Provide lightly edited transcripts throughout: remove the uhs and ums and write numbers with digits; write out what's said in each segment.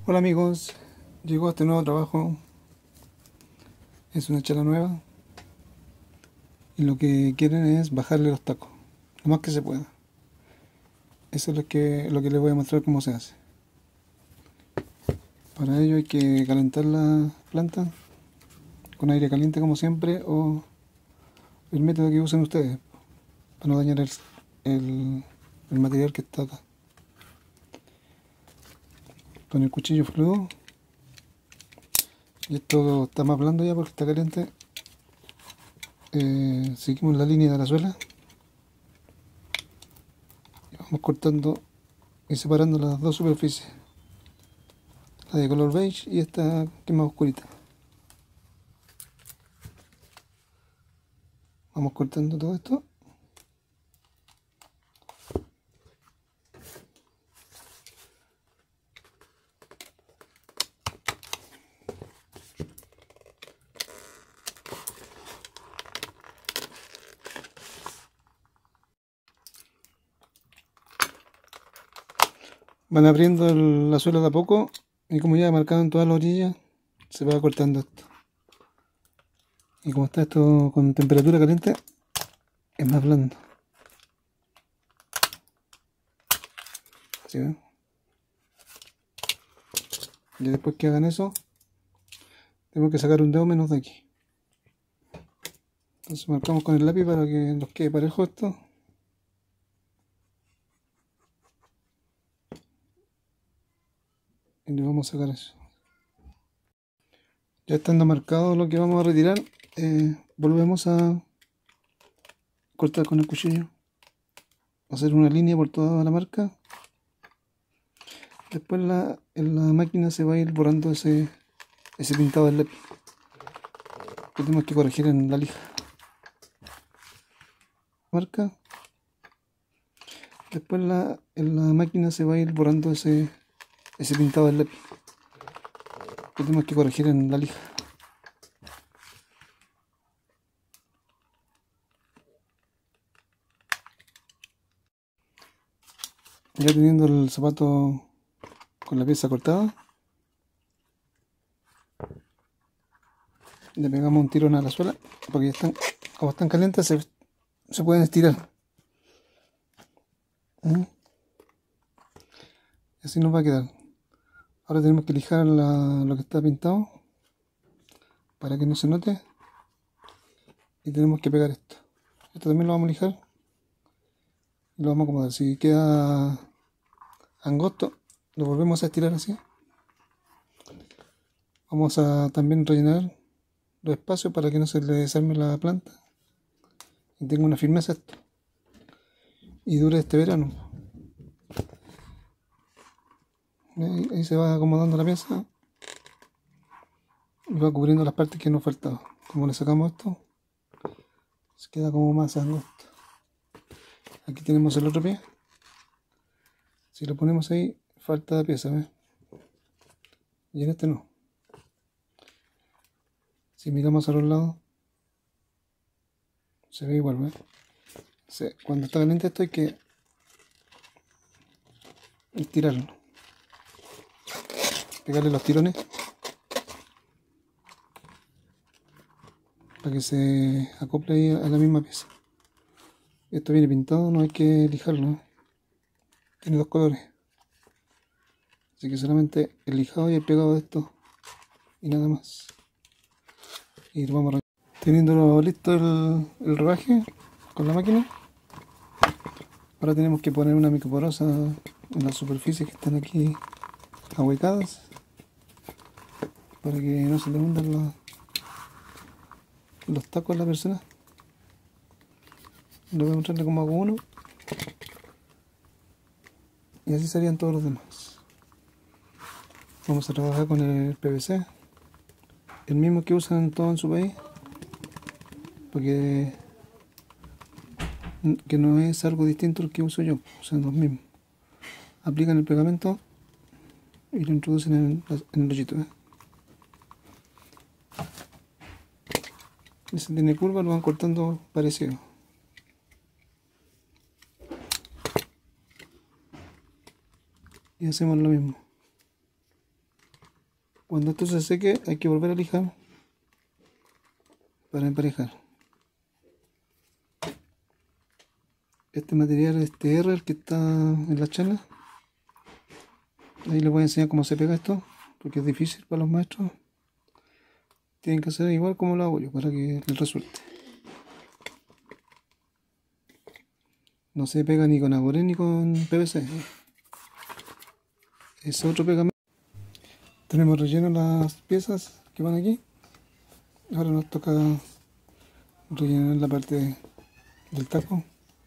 Hola amigos, llegó este nuevo trabajo, es una chela nueva y lo que quieren es bajarle los tacos, lo más que se pueda. Eso es lo que les voy a mostrar cómo se hace. Para ello hay que calentar la planta con aire caliente como siempre o el método que usen ustedes para no dañar el material que está acá. Con el cuchillo fluido, y esto está más blando ya porque está caliente, seguimos la línea de la suela y vamos cortando y separando las dos superficies, la de color beige y esta que es más oscurita. Vamos cortando todo esto. Van abriendo la suela de a poco y como ya marcado en todas las orillas, se va cortando esto. Y como está esto con temperatura caliente, es más blando. ¿Sí ven? Y después que hagan eso, tengo que sacar un dedo menos de aquí. Entonces marcamos con el lápiz para que nos quede parejo esto. Y le vamos a sacar eso. Ya estando marcado lo que vamos a retirar, volvemos a cortar con el cuchillo. Hacer una línea por toda la marca. Después en la máquina se va a ir borrando ese pintado del lápiz que tenemos que corregir en la lija. Marca. Después en la máquina se va a ir borrando ese pintado del lápiz que tenemos que corregir en la lija. Ya teniendo el zapato con la pieza cortada, le pegamos un tirón a la suela porque ya están, como están calientes se pueden estirar. Y así nos va a quedar. Ahora tenemos que lijar lo que está pintado para que no se note y tenemos que pegar esto. Esto también lo vamos a lijar y lo vamos a acomodar. Si queda angosto, lo volvemos a estirar así. Vamos a también rellenar los espacios para que no se le desarme la planta y tenga una firmeza esto y dure este verano. Ahí se va acomodando la pieza y va cubriendo las partes que nos faltaban. Como le sacamos esto, se queda como más angosto. Aquí tenemos el otro pie. Si lo ponemos ahí, falta pieza, ¿ves? Y en este no. Si miramos a los lados, se ve igual, ¿ves? Cuando está caliente esto hay que estirarlo, pegarle los tirones para que se acople ahí a la misma pieza. Esto viene pintado, no hay que lijarlo, ¿eh? Tiene dos colores, así que solamente el lijado y el pegado de esto y nada más. Y lo vamos a teniendo listo el rodaje con la máquina. Ahora tenemos que poner una microporosa en las superficies que están aquí ahuecadas para que no se le hundan los tacos a la persona. Le voy a mostrarle cómo hago uno y así serían todos los demás. Vamos a trabajar con el PVC, el mismo que usan todos en su país, porque que no es algo distinto al que uso yo, usan los mismos. Aplican el pegamento y lo introducen en el hoyito, ¿eh? Y si tiene curva lo van cortando parecido. Y hacemos lo mismo. Cuando esto se seque hay que volver a lijar para emparejar. Este material es TR, el que está en la charla. Ahí les voy a enseñar cómo se pega esto, porque es difícil para los maestros. Tienen que hacer igual como lo hago yo para que les resulte. No se pega ni con agoré ni con PVC. Es otro pegamento. Tenemos relleno las piezas que van aquí. Ahora nos toca rellenar la parte del taco.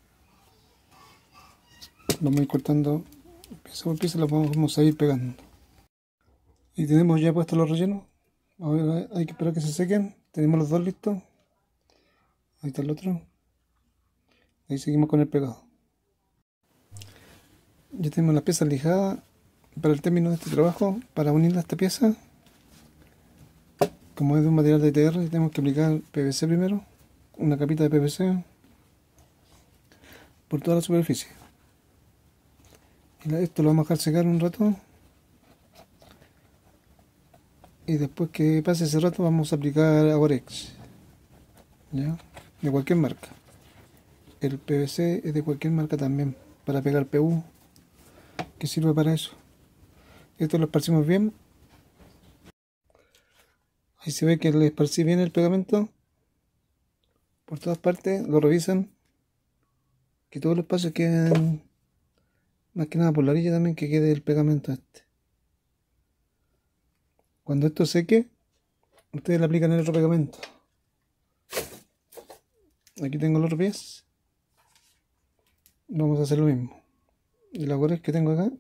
Vamos a ir cortando pieza por pieza, las vamos a ir pegando. Y tenemos ya puestos los rellenos. Ahora hay que esperar que se sequen. Tenemos los dos listos. Ahí está el otro. Ahí seguimos con el pegado. Ya tenemos las piezas lijadas para el término de este trabajo. Para unir a esta pieza, como es de un material de TR, tenemos que aplicar PVC primero, una capita de PVC por toda la superficie. Y esto lo vamos a dejar secar un rato. Y después que pase ese rato vamos a aplicar Agorex, ¿ya? De cualquier marca. El PVC es de cualquier marca también, para pegar PU, que sirve para eso. Esto lo esparcimos bien. Ahí se ve que le esparcí bien el pegamento por todas partes. Lo revisan, que todos los espacios queden, más que nada por la orilla también, que quede el pegamento este. Cuando esto seque, ustedes le aplican el otro pegamento. Aquí tengo el otro pies. Vamos a hacer lo mismo. El Agorex que tengo acá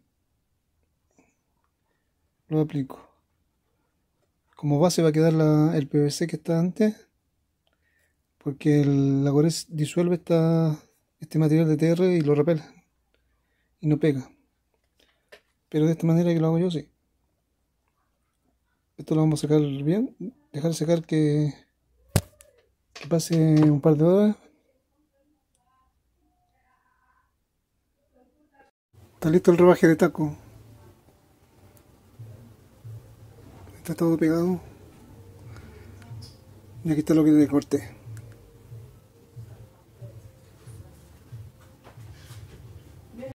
lo aplico. Como base va a quedar el PVC que está antes, porque el Agorex disuelve este material de TR y lo repele y no pega. Pero de esta manera que lo hago yo, sí. Esto lo vamos a sacar bien, dejar secar que pase un par de horas. Está listo el rebaje de taco. Está todo pegado. Y aquí está lo que le corté.